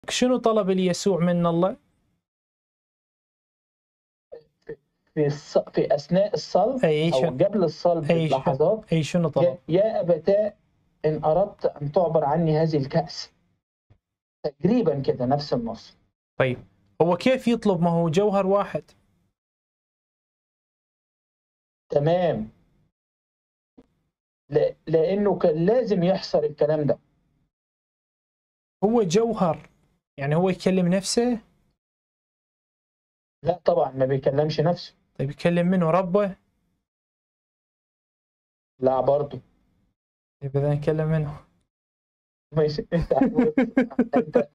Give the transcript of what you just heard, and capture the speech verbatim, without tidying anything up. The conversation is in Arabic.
شنو طلب ليسوع من الله؟ في الص... في اثناء الصلب أي او شنو؟ قبل الصلب أي بلحظات، أي شنو طلب؟ يا ابتاه ان اردت ان تعبر عني هذه الكأس. تقريبا كده نفس النص. طيب هو كيف يطلب؟ ما هو جوهر واحد. تمام. ل... لانه كان لازم يحصل الكلام ده. هو جوهر، يعني هو يكلم نفسه؟ لا طبعا ما بيكلمش نفسه. طيب يكلم منه ربه؟ لا برضه. طيب إذا يكلم منه ماشي. انت انت